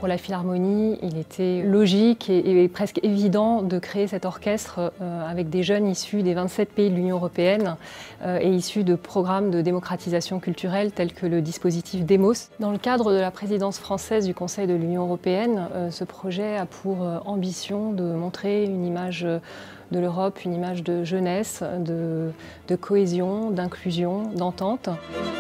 la Philharmonie, il était logique et presque évident de créer cet orchestre avec des jeunes issus des 27 pays de l'Union européenne et issus de programmes de démocratisation culturelle tels que le dispositif Demos. Dans le cadre de la présidence française du Conseil de l'Union européenne, ce projet a pour ambition de montrer une image de l'Europe, une image de jeunesse, de cohésion, d'inclusion, d'entente.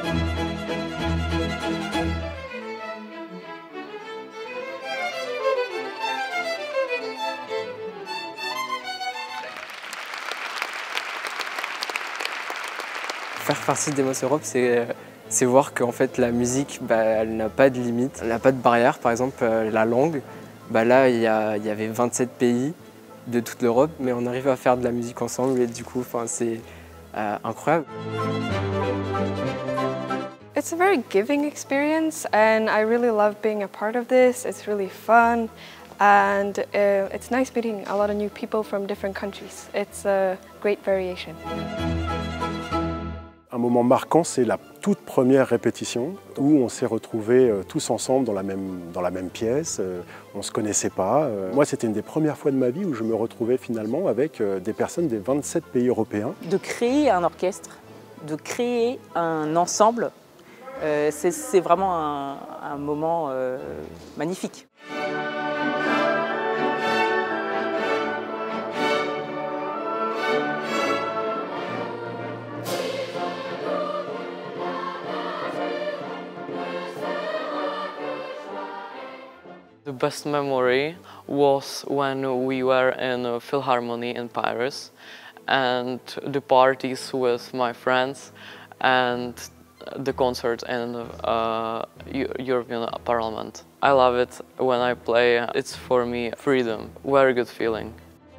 Faire partie de Demos Europe, c'est voir qu'en fait la musique, elle n'a pas de limite, elle n'a pas de barrière. Par exemple, la langue, là il y avait 27 pays de toute l'Europe, mais on arrive à faire de la musique ensemble et du coup, c'est incroyable. It's a very giving experience and I really love being a part of this. It's really fun and it's nice meeting a lot of new people from different countries. It's a great variation. Un moment marquant, c'est la toute première répétition où on s'est retrouvés tous ensemble dans la même pièce. On ne se connaissait pas. Moi, c'était une des premières fois de ma vie où je me retrouvais finalement avec des personnes des 27 pays européens. De créer un orchestre, de créer un ensemble, c'est vraiment un moment magnifique. The best memory was when we were in a Philharmonie in Paris and the parties with my friends and the concert in European Parliament. I love it when I play. It's for me freedom, very good feeling.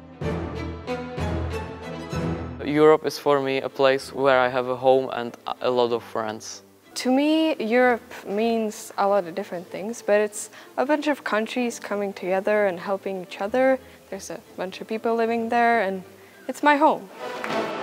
Europe is for me a place where I have a home and a lot of friends. To me, Europe means a lot of different things, but it's a bunch of countries coming together and helping each other. There's a bunch of people living there and it's my home.